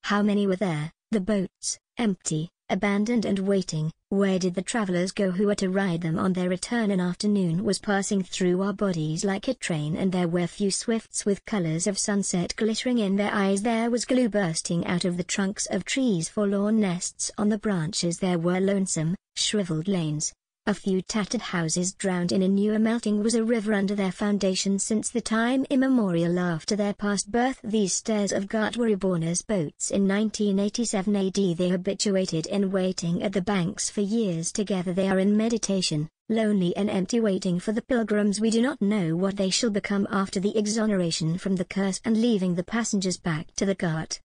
How many were there, the boats, empty, abandoned and waiting? Where did the travelers go who were to ride them on their return? An afternoon was passing through our bodies like a train, and there were few swifts with colors of sunset glittering in their eyes. There was glue bursting out of the trunks of trees, forlorn nests on the branches. There were lonesome, shriveled lanes, a few tattered houses drowned in a newer melting was a river under their foundations since the time immemorial after their past birth. These stairs of Ghat were reborn as boats in 1987 AD. They habituated in waiting at the banks for years together. They are in meditation, lonely and empty, waiting for the pilgrims. We do not know what they shall become after the exoneration from the curse and leaving the passengers back to the Ghat.